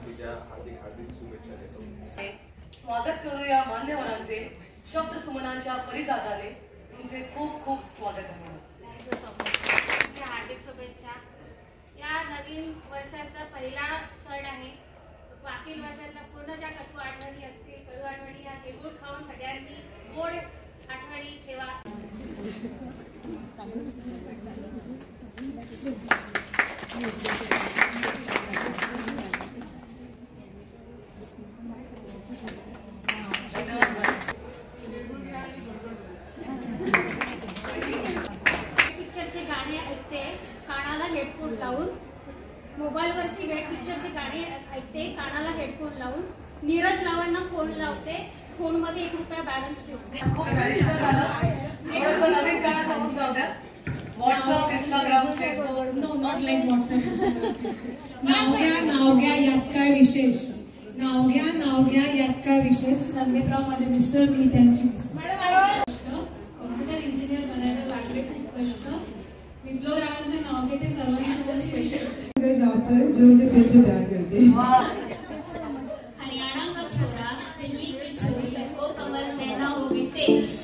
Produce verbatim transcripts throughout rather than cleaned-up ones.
संक्रांतीच्या हार्दिक हार्दिक शुभेच्छा देतो। स्वागत करूया मान्यवरांचे शब्द सुमनांच्या परिजादाने तुमचे खूप खूप स्वागत आहे। Thank you so much. हार्दिक शुभेच्छा। या नवीन वर्षाचा पहिला सण आहे। मागील वर्षातल्या पूर्ण ज्या कटू आठवणी असतील कडू आठवणी या तिळगुळ खाऊन सगळ्यांनी गोड आठवणी ठेवा। पिक्चरचे गाणे ऐकते कानाला हेडफोन लावून, मोबाईल वरती वेट पिक्चरचे गाणे ऐकते कानाला हेडफोन लावून, नीरज लावांना फोन लावते, फोन मध्ये एक रुपया बॅलन्स ठेवते। खूप गरीष्ठ झालं। एक नवीन गाणं सांगून जाऊ द्या। WhatsApp, Instagram, Facebook. No not like WhatsApp, Instagram, Facebook. नाव घ्या नाव घ्या यात काय विशेष, नाव घ्या नाव घ्या यात काय विशेष। संदीपराव माझे मिस्टर, मी त्यांची कॉम्प्युटर इंजिनियर बनायला लागले खूप कष्ट। विप्लव रावांचे नाव घेते सर्वांना स्पेशल जॉब पर जो मुझे दिल से प्यार करते हैं। हरियाणा का छोरा दिल्ली की छोरी को कमल नैना होगी तेज।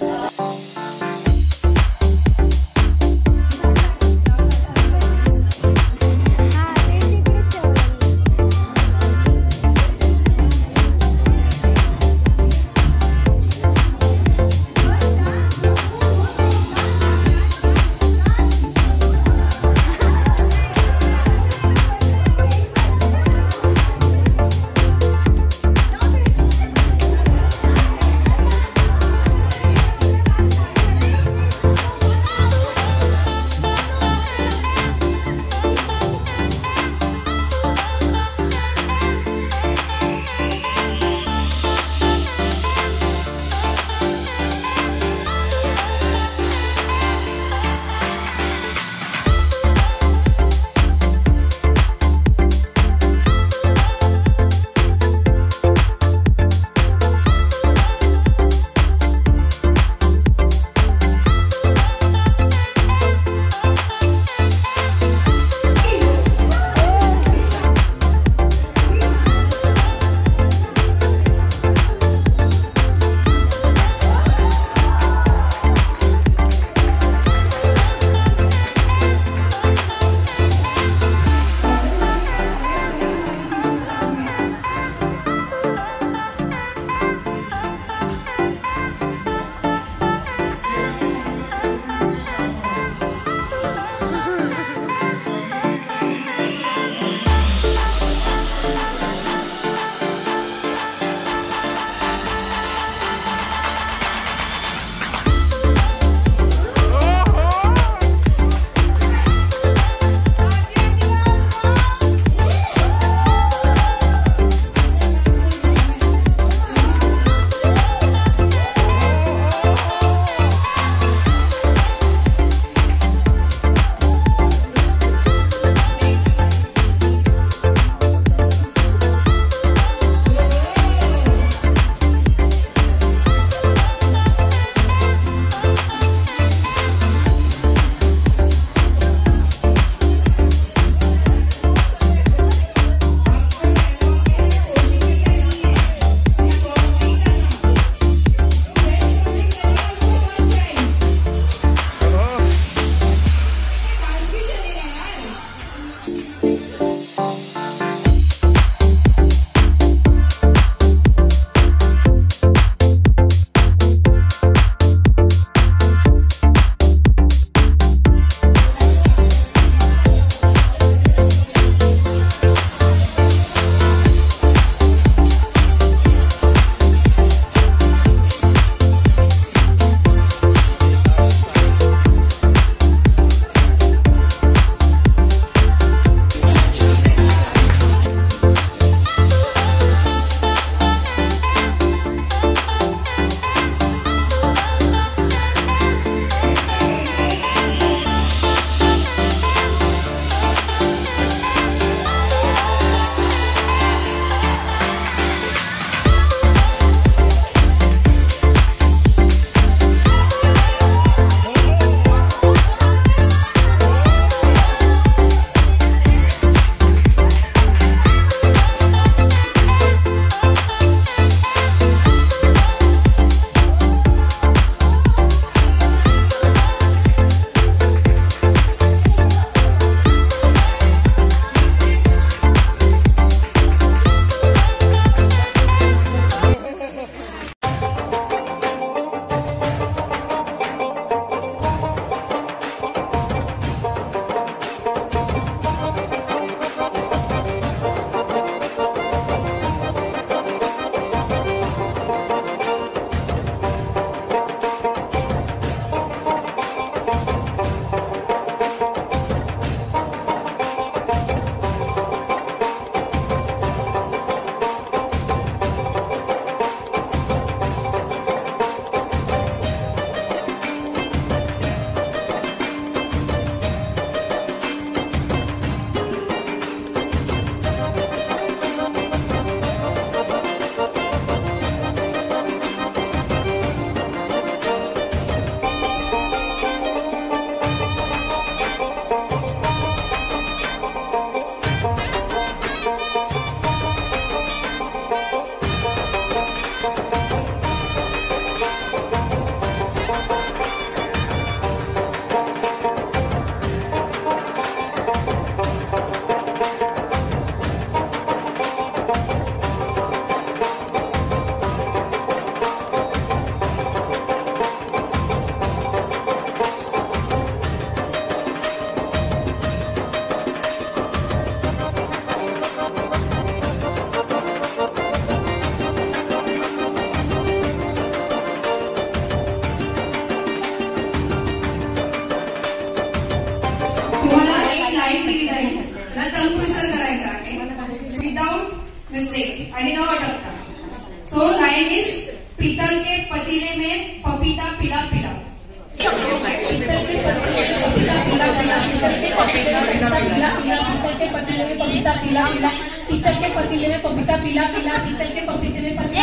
तुम्हाला एक लाईन दिली जाईल, त्याला टंग ट्विस्टर करायचा आहे विदाउट मिस्टेक आणि न अटकता. सो लाइन इज पीतल के पतीले में पपीता पिला पिला. पीतल के पतीले में पपीता पिला पिला. पीतल के पतीले में पपीता पिला पिला. पीतल के पतीले में पपीता पिला पिला. पीतल के पतीले में पपीता पिला पिला. पीतल के पपीते में पपीता.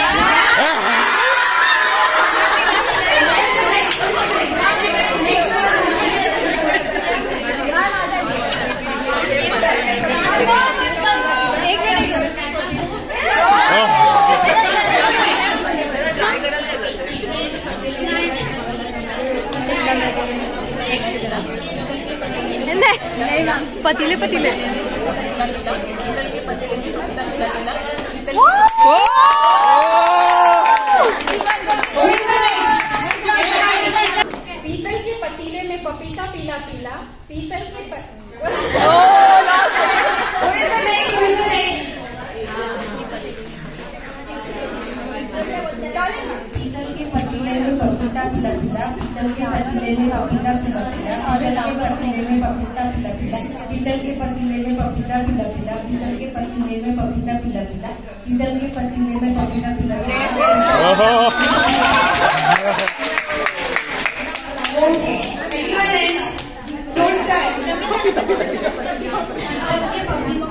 पतीले पतीले पीतल के पतीले में पपीता पीला पीला. पीतल के पीतल के पतीले में पपीता पिला पिला. पीतल के पतीले में पपीता पिला पिला. पीतल के पतीले में पपीता पिला पिला. पीतल के पतीले में पपीता पिला पिला. पीतल के पतीले में पपीता पिला पिला. पीतल के पतीले में पपीता पिला पिला. Okay, anyone else? Don't try. पीतल के पपीता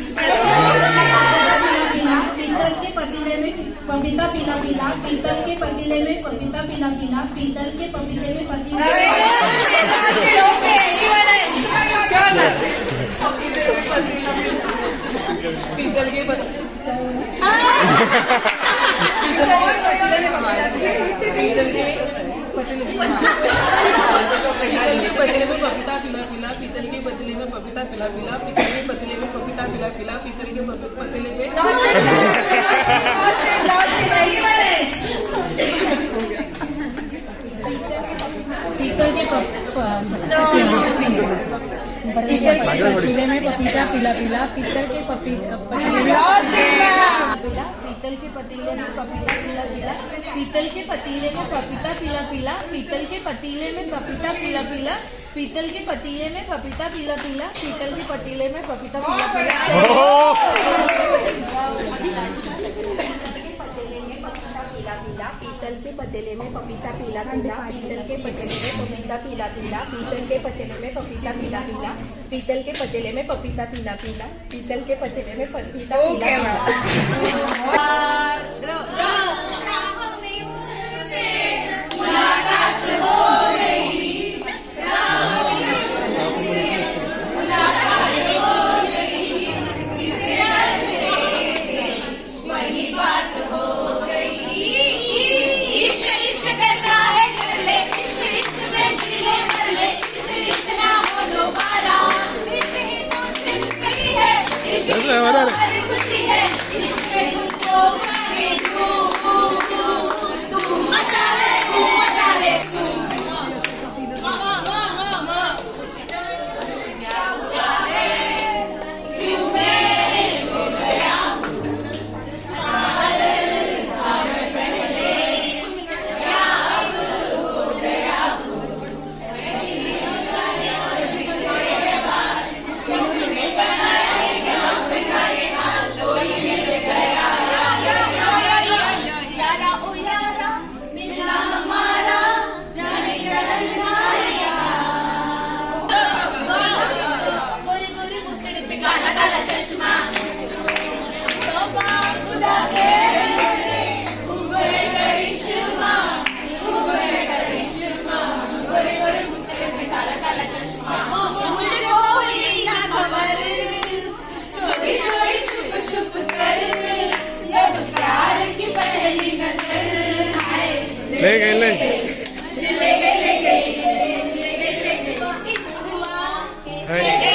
पीतल के पतीले में पपीता पिला पिला. पीतल के पतीले में पपीता पिला पिला. पीतल के पतीले में पपीता. पीतल के पतीले में पपीता पिला पिला. पीतल के पतीले में पपीता पिला पिला. पीतल के पतीले में पपीता पिला पिला. पीतल के पतीले में पीतल के पतीले में पपीता पिला पिला. पीतल के पतीले पीतल के पतीले में पपीता पिला पिला. पीतल के पतीले में पपीता पिला पिला. पीतल के पतीले में पपीता पिला पिला. पीतल के पतीले में पपीता पिला पिला. पीतल के पतीले में पपीता पिला पिला. पीतल के पतीले में पपीता पिला पिला. पीतल के पतीले में पपीता पिला पिला. पीतल के पतीले में पपीता पिला पिला. पीतल के पतीले में पपीता पिला पिला. पीतल के पतीले में पपीता पिला ले गए ले गए